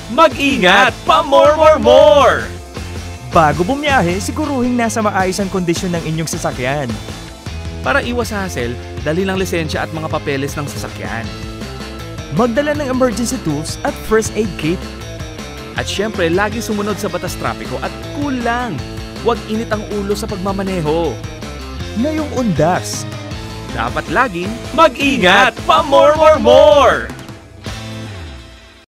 Mag-ingat! Pa-more! Bago bumiyahe, siguruhing nasa maayos ang kondisyon ng inyong sasakyan. Para iwas hassle, dali ng lisensya at mga papeles ng sasakyan. Magdala ng emergency tools at first aid kit. At syempre, lagi sumunod sa batas trapiko at cool lang. Huwag init ang ulo sa pagmamaneho. Ngayong undas, Dapat laging mag-ingat! Pa-more!